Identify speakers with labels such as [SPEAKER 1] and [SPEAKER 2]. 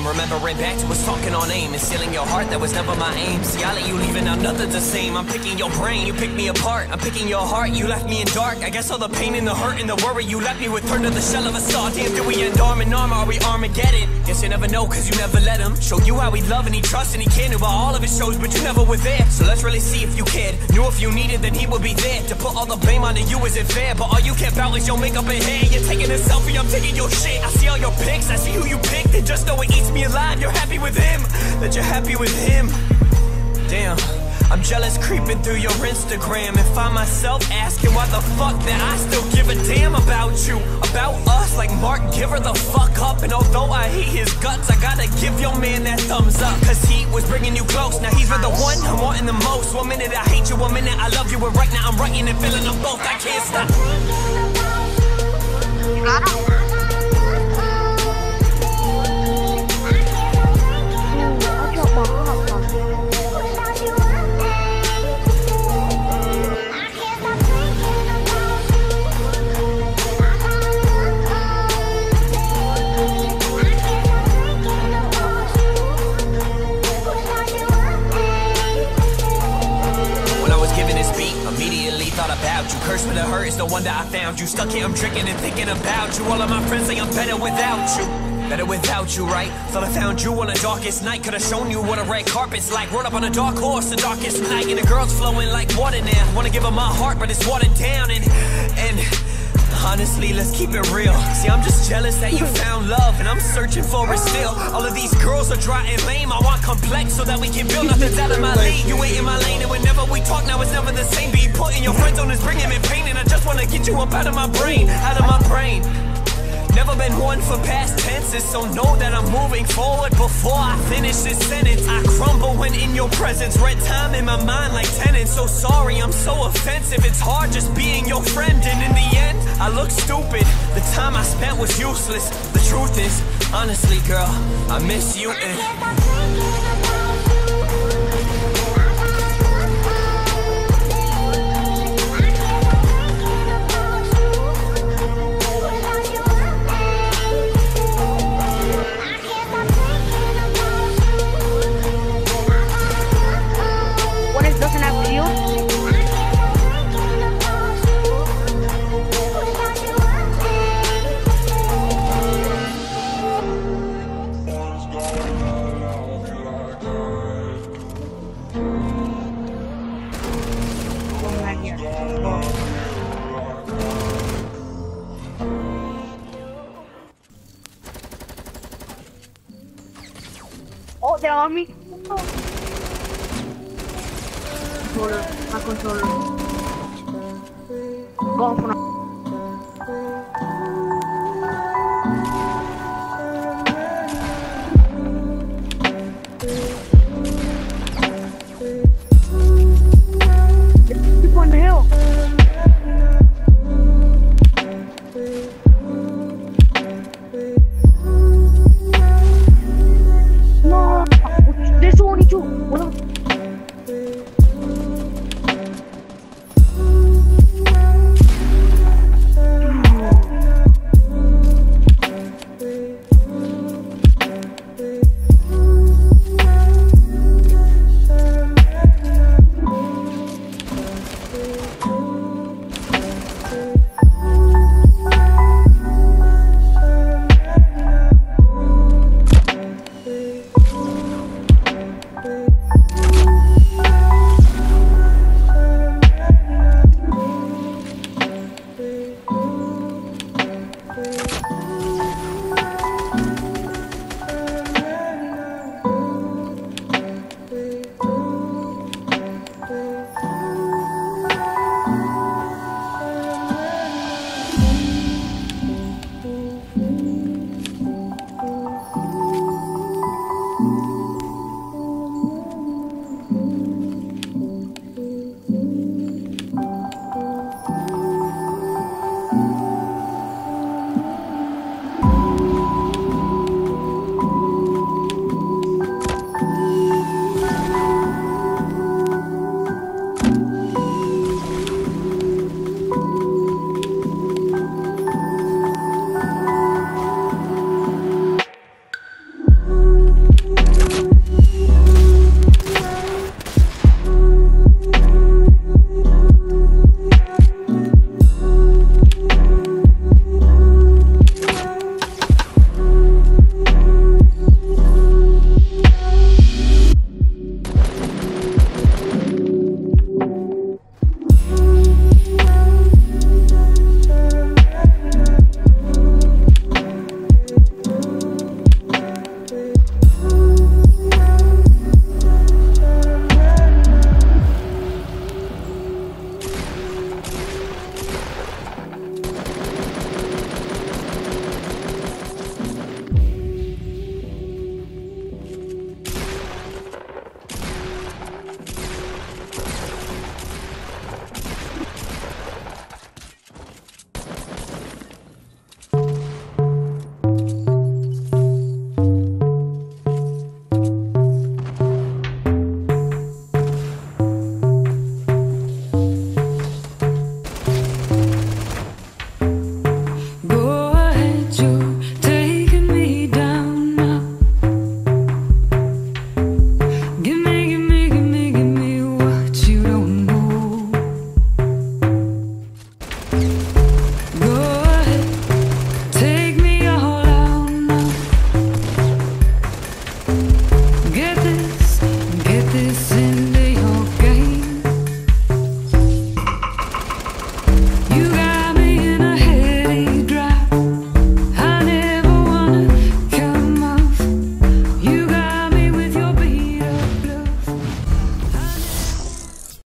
[SPEAKER 1] remembering back to us talking on aim and stealing your heart, that was never my aim. See, I let you leave and now nothing's the same. I'm picking your brain, you pick me apart. I'm picking your heart, you left me in dark. I guess all the pain and the hurt and the worry you left me with turned to the shell of a star. Damn, do we end arm in arm or are we Armageddon? Guess you never know cause you never let him show you how he love and he trust and he cared about all of his shows, but you never were there. So let's really see if you cared. Knew if you needed then he would be there. To put all the blame onto you isn't fair, but all you care about is your makeup and hair. You're taking a selfie, I'm taking your shit. I see all your pics, I see who you picked, and just know it eats me alive. You're happy with him, that you're happy with him. Damn, I'm jealous creeping through your Instagram and find myself asking why the fuck that I still give a damn about you, about us. Like Mark, give her the fuck up. And although I hate his guts, I gotta give your man that thumbs up, cause he was bringing you close. Now he's with the one I'm wanting the most. 1 minute I hate you, 1 minute I love you, and right now I'm writing and feeling them both. I can't stop.
[SPEAKER 2] You got him?
[SPEAKER 1] About you, cursed with a hurt is the one that I found you. Stuck here, I'm drinking and thinking about you. All of my friends say I'm better without you. Better without you, right? Thought I found you on the darkest night. Could've shown you what a red carpet's like. Rode up on a dark horse the darkest night. And the girl's flowing like water now. Wanna give her my heart, but it's watered down. And honestly, let's keep it real. See, I'm just jealous that you found love, and I'm searching for it still. All of these girls are dry and lame. I want complex so that we can build. Nothing's out of my league. You ain't in my lane, and whenever we talk now, it's never the same. Be putting your friends on is bringing me pain, and I just wanna get you up out of my brain, out of my brain. Never been one for past tenses, so know that I'm moving forward before I finish this sentence. I crumble when in your presence, red time in my mind like tenants. So sorry, I'm so offensive, it's hard just being your friend. And in the end, I look stupid, the time I spent was useless. The truth is, honestly girl, I miss you and
[SPEAKER 2] oh, they're on me. Controller, my controller. Going for